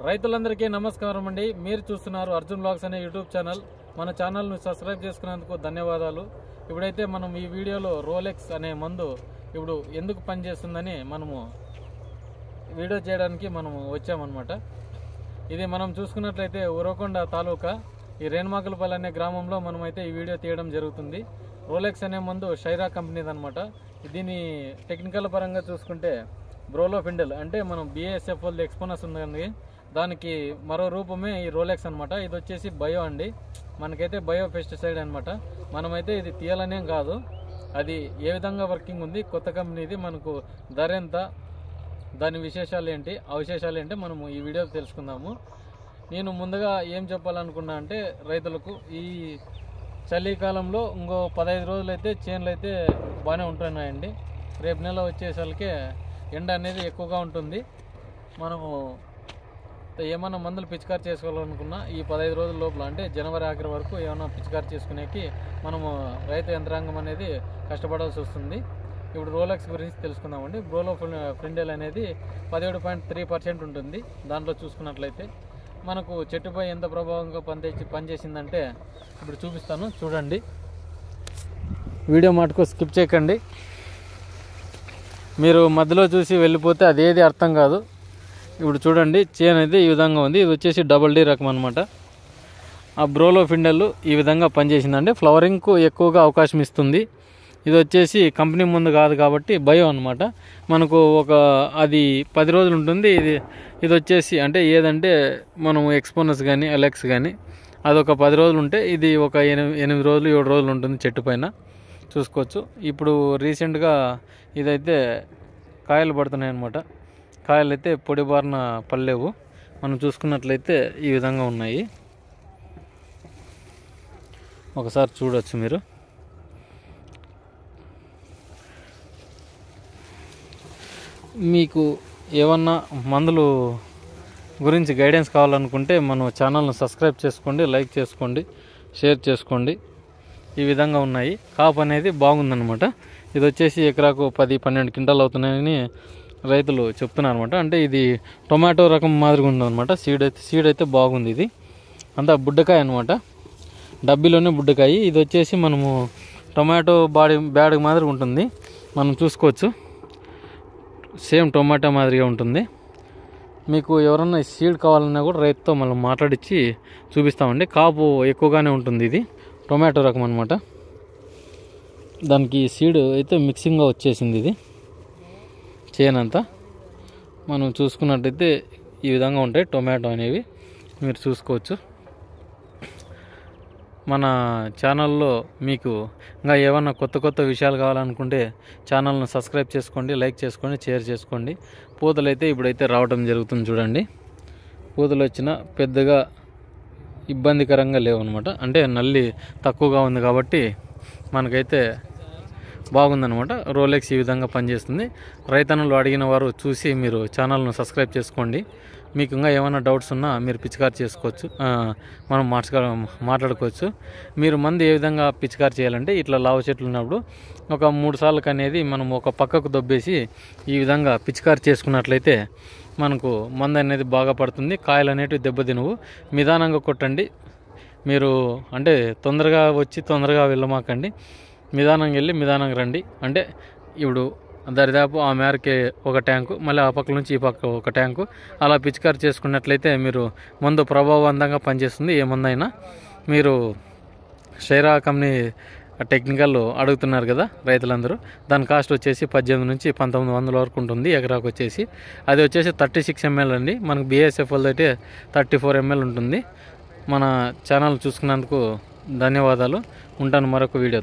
రైతులందరికీ నమస్కారం అండి. మీరు చూస్తున్నారు అర్జున్ బ్లాగ్స్ అనే యూట్యూబ్ ఛానల్. మన ఛానల్ను సబ్స్క్రైబ్ చేసుకున్నందుకు ధన్యవాదాలు. ఇప్పుడైతే మనం ఈ వీడియోలో రోలెక్స్ అనే మందు ఇప్పుడు ఎందుకు పనిచేస్తుందని మనము వీడియో చేయడానికి మనము వచ్చామన్నమాట. ఇది మనం చూసుకున్నట్లయితే ఉరవకొండ తాలూకా ఈ రేణుమాకులపల్లి అనే గ్రామంలో మనమైతే ఈ వీడియో తీయడం జరుగుతుంది. రోలెక్స్ అనే మందు షైరా కంపెనీది అనమాట. దీని టెక్నికల్ పరంగా చూసుకుంటే బ్రోలోఫిండల్ అంటే మనం BASF వాళ్ళది ఎక్స్పోనస్ ఉంది, దానికి మరో రూపమే ఈ రోలెక్స్ అనమాట. ఇది వచ్చేసి బయో అండి, మనకైతే బయో పెస్టిసైడ్ అనమాట. మనమైతే ఇది తీయాలనేం కాదు, అది ఏ విధంగా వర్కింగ్ ఉంది, కొత్త కంపెనీది, మనకు ధర ఎంత, దాని విశేషాలు ఏంటి, అవశేషాలు ఏంటి మనము ఈ వీడియో తెలుసుకుందాము. నేను ముందుగా ఏం చెప్పాలనుకున్నా అంటే రైతులకు ఈ చలికాలంలో ఇంకో 15 రోజులు అయితే చేనులు అయితే బాగానే ఉంటున్నాయండి. రేపు నెల వచ్చేసరికి ఎండ అనేది ఎక్కువగా ఉంటుంది. మనము ఏమన్నా మందులు పిచికారి చేసుకోవాలనుకున్నా ఈ 15 రోజుల లోపల అంటే జనవరి ఆఖరి వరకు ఏమైనా పిచికారి చేసుకునేకి మనము రైతు యంత్రాంగం అనేది కష్టపడాల్సి వస్తుంది. ఇప్పుడు రోలెక్స్ గురించి తెలుసుకుందామండి. బ్రోలోఫిండల్ అనేది 17.3% ఉంటుంది. దాంట్లో చూసుకున్నట్లయితే మనకు చెట్టుపై ఎంత ప్రభావంగా పనిచేసిందంటే ఇప్పుడు చూపిస్తాను, చూడండి. వీడియో మటుకు స్కిప్ చేయకండి. మీరు మధ్యలో చూసి వెళ్ళిపోతే అదేది అర్థం కాదు. ఇప్పుడు చూడండి, చేను అయితే ఈ విధంగా ఉంది. ఇది వచ్చేసి డబుల్ డి రకం అనమాట. ఆ బ్రోలోఫిండల్ ఈ విధంగా పనిచేసిందంటే ఫ్లవరింగ్కు ఎక్కువగా అవకాశం ఇస్తుంది. ఇది వచ్చేసి కంపెనీ ముందు కాదు కాబట్టి బయో అనమాట. మనకు అది 10 రోజులు ఉంటుంది. ఇది వచ్చేసి అంటే ఏదంటే మనం ఎక్స్పోనస్ కానీ ఎలెక్స్ కానీ అదొక 10 రోజులు ఉంటే ఇది ఒక 8 రోజులు 7 రోజులు ఉంటుంది చెట్టు పైన, చూసుకోవచ్చు. ఇప్పుడు రీసెంట్గా ఇదైతే కాయలు పడుతున్నాయి అన్నమాట. కాయలు అయితే పొడిబారిన పడలేవు. మనం చూసుకున్నట్లయితే ఈ విధంగా ఉన్నాయి. ఒకసారి చూడవచ్చు మీరు. మీకు ఏమన్నా మందులు గురించి గైడెన్స్ కావాలనుకుంటే మన ఛానల్ను సబ్స్క్రైబ్ చేసుకోండి, లైక్ చేసుకోండి, షేర్ చేసుకోండి. ఈ విధంగా ఉన్నాయి. కాపు అనేది బాగుందన్నమాట. ఇది వచ్చేసి ఎకరాకు 10-12 క్వింటాలు అవుతున్నాయని రైతులు చెప్తున్నారు అనమాట. అంటే ఇది టొమాటో రకం మాదిరిగా ఉందన్నమాట. సీడ్ అయితే బాగుంది. ఇది అంతా బుడ్డకాయ అనమాట, డబ్బీలోనే బుడ్డకాయ. ఇది వచ్చేసి మనము టొమాటో బ్యాడ్ మాదిరిగా ఉంటుంది, మనం చూసుకోవచ్చు. సేమ్ టొమాటో మాదిరిగా ఉంటుంది. మీకు ఎవరన్నా సీడ్ కావాలన్నా కూడా రైతుతో మనం మాట్లాడించి చూపిస్తామండి. కాపు ఎక్కువగానే ఉంటుంది. ఇది టొమాటో రకం అనమాట. దానికి సీడ్ అయితే మిక్సింగ్గా వచ్చేసింది. ఇది చేనంతా మనం చూసుకున్నట్టయితే ఈ విధంగా ఉంటాయి టొమాటో అనేవి, మీరు చూసుకోవచ్చు. మన ఛానల్లో మీకు ఇంకా ఏమన్నా కొత్త విషయాలు కావాలనుకుంటే ఛానల్ను సబ్స్క్రైబ్ చేసుకోండి, లైక్ చేసుకోండి, షేర్ చేసుకోండి. పూతలు అయితే ఇప్పుడైతే రావడం జరుగుతుంది. చూడండి, పూతలు వచ్చిన పెద్దగా ఇబ్బందికరంగా లేవు అనమాట. అంటే నల్లి తక్కువగా ఉంది కాబట్టి మనకైతే బాగుందనమాట. రోలెక్స్ ఈ విధంగా పనిచేస్తుంది. రైతన్నలు అడిగిన వారు చూసి మీరు ఛానల్ను సబ్స్క్రైబ్ చేసుకోండి. మీకు ఇంకా ఏమైనా డౌట్స్ ఉన్నా మీరు పిచికారి చేసుకోవచ్చు, మనం మాట్లాడుకోవచ్చు. మీరు మందు ఏ విధంగా పిచికారి చేయాలంటే ఇట్లా లావు చెట్లు ఉన్నప్పుడు ఒక 3 సార్లకు అనేది మనం ఒక పక్కకు దొబ్బేసి ఈ విధంగా పిచికారి చేసుకున్నట్లయితే మనకు మందు అనేది బాగా పడుతుంది. కాయలు అనేవి దెబ్బతినవు. నిదానంగా కొట్టండి. మీరు అంటే తొందరగా వచ్చి తొందరగా వెళ్ళమాకండి. నిదానంగా వెళ్ళి నిదానంగా రండి. అంటే ఇప్పుడు దరిదాపు ఆ మేరకే ఒక ట్యాంకు, మళ్ళీ ఆ పక్క నుంచి ఈ పక్క ఒక ట్యాంకు, అలా పిచికారి చేసుకున్నట్లయితే మీరు మందు ప్రభావవంతంగా పనిచేస్తుంది. ఏ మందైనా మీరు షైరా కంపెనీ టెక్నికల్ అడుగుతున్నారు కదా రైతులందరూ, దాని కాస్ట్ వచ్చేసి 1800 నుంచి 1900 వరకు ఉంటుంది ఎకరాకు వచ్చేసి. అది వచ్చేసి 36 ml అండి. మనకు BASF వాళ్ళదైతే 34 ml ఉంటుంది. మన ఛానల్ చూసుకున్నందుకు ధన్యవాదాలు. ఉంటాను మరొక వీడియో.